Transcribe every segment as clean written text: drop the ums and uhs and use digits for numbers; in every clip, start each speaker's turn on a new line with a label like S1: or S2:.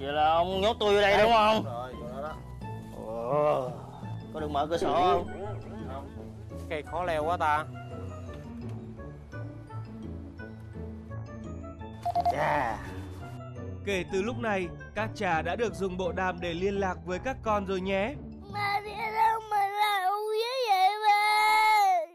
S1: Vậy là ông nhốt tôi vô đây đúng không?
S2: Rồi, chỗ đó đó.
S1: Ồ, có được mở cửa sổ không?
S2: Không. Cây khó leo quá ta.
S1: Chà.
S3: Kể từ lúc này, các cha đã được dùng bộ đàm để liên lạc với các con rồi nhé.
S4: Ba đi đâu mà làm với vậy ba?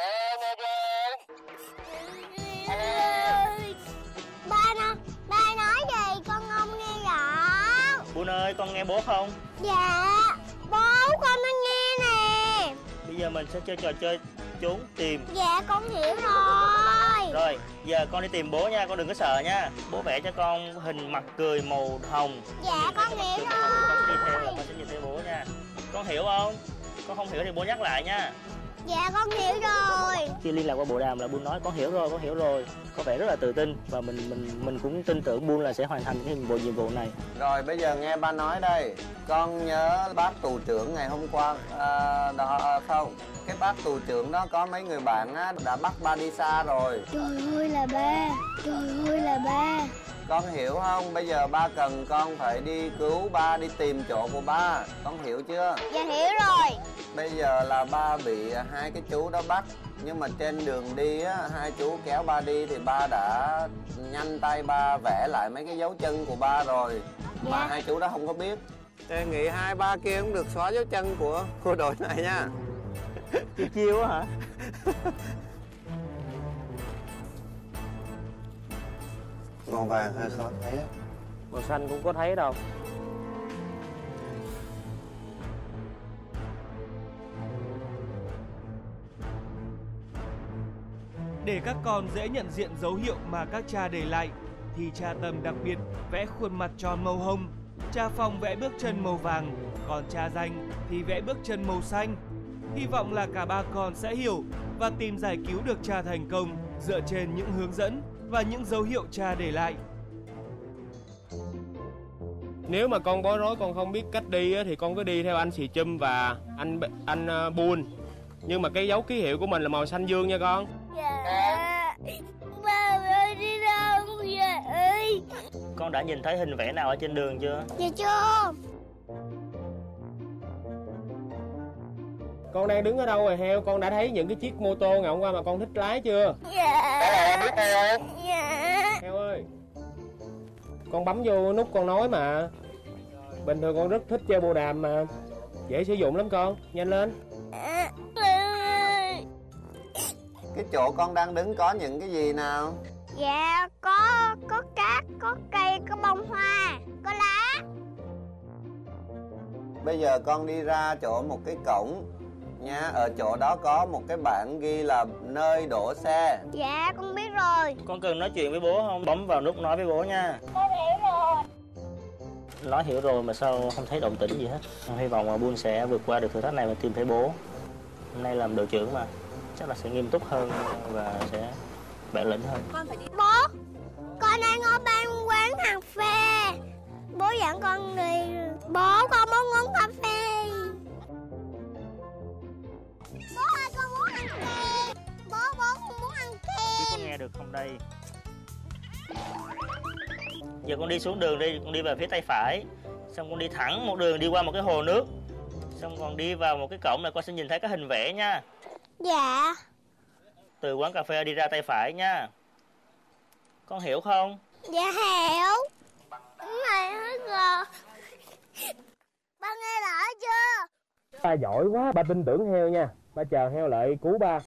S4: Ba nói gì con không nghe rõ.
S1: Bun ơi, con nghe bố không?
S4: Dạ, bố con nó nghe nè.
S1: Bây giờ mình sẽ chơi trò chơi trốn tìm.
S4: Dạ con hiểu rồi.
S1: Rồi, giờ con đi tìm bố nha, con đừng có sợ nha. Bố vẽ cho con hình mặt cười màu hồng.
S4: Dạ con hiểu
S1: Con sẽ đi theo
S4: rồi.
S1: và con sẽ nhìn thấy bố nha. Con hiểu không? Con không hiểu thì bố nhắc lại nha.
S4: Dạ con hiểu rồi.
S1: Khi liên lạc qua bộ đàm là Bun nói con hiểu rồi, con hiểu rồi. Có vẻ rất là tự tin và mình cũng tin tưởng Bun là sẽ hoàn thành cái nhiệm vụ này.
S5: Rồi bây giờ nghe ba nói đây. Con nhớ bác tù trưởng ngày hôm qua đó không? Cái bác tù trưởng đó có mấy người bạn á, đã bắt ba đi xa rồi.
S4: Trời ơi là ba. Trời ơi là ba.
S5: Con hiểu không? Bây giờ ba cần con phải đi cứu ba, đi tìm chỗ của ba. Con hiểu chưa?
S4: Dạ hiểu rồi.
S5: Bây giờ là ba bị hai cái chú đó bắt. Nhưng mà trên đường đi á, hai chú kéo ba đi thì ba đã nhanh tay ba vẽ lại mấy cái dấu chân của ba rồi.
S4: Dạ.
S5: Mà hai chú đó không có biết. Đề nghị hai ba kia cũng được xóa dấu chân của đội này nha.
S1: Chiêu á hả?
S5: Màu vàng hơi khó thấy á.
S2: Màu xanh cũng có thấy đâu.
S3: Để các con dễ nhận diện dấu hiệu mà các cha để lại, thì cha Tâm đặc biệt vẽ khuôn mặt tròn màu hồng, cha Phong vẽ bước chân màu vàng, còn cha Danh thì vẽ bước chân màu xanh. Hy vọng là cả ba con sẽ hiểu và tìm giải cứu được cha thành công dựa trên những hướng dẫn và những dấu hiệu cha để lại.
S2: Nếu mà con bối rối, con không biết cách đi á, thì con cứ đi theo anh Xì Chum và anh Bun. Nhưng mà cái dấu ký hiệu của mình là màu xanh dương nha con.
S4: Dạ. Ba ơi đi đâu vậy?
S1: Con đã nhìn thấy hình vẽ nào ở trên đường chưa?
S4: Dạ chưa.
S2: Con đang đứng ở đâu rồi heo? Con đã thấy những cái chiếc mô tô ngày hôm qua mà con thích lái chưa?
S4: Dạ. Dạ.
S2: Heo ơi, con bấm vô nút con nói mà. Bình thường con rất thích chơi bộ đàm mà. Dễ sử dụng lắm con, nhanh lên.
S5: Cái chỗ con đang đứng có những cái gì nào?
S4: Dạ có cát, có cây, có bông hoa, có lá.
S5: Bây giờ con đi ra chỗ một cái cổng nha. Ở chỗ đó có một cái bảng ghi là nơi đổ xe.
S4: Dạ con biết rồi.
S1: Con cần nói chuyện với bố không? Bấm vào nút nói với bố nha.
S4: Con hiểu rồi.
S1: Nói hiểu rồi mà sao không thấy động tĩnh gì hết. Con hy vọng là Bun sẽ vượt qua được thử thách này và tìm thấy bố. Hôm nay làm đội trưởng mà, chắc là sẽ nghiêm túc hơn và sẽ bản lĩnh hơn.
S4: Bố, con đang ở ban quán cà phê. Bố dẫn con đi. Bố con muốn uống cà phê. Bố ơi con muốn ăn kem. Bố con muốn ăn
S1: Biết
S4: kem.
S1: con nghe được không đây? Giờ con đi xuống đường đi, con đi về phía tay phải. Xong con đi thẳng một đường đi qua một cái hồ nước. Xong còn đi vào một cái cổng này con sẽ nhìn thấy cái hình vẽ nha.
S4: Dạ.
S1: Từ quán cà phê đi ra tay phải nha. Con hiểu không?
S4: Dạ hiểu. Này hết rồi. Ba nghe rõ chưa?
S2: Ba giỏi quá, ba tin tưởng heo nha. Ba chờ heo lại cứu ba.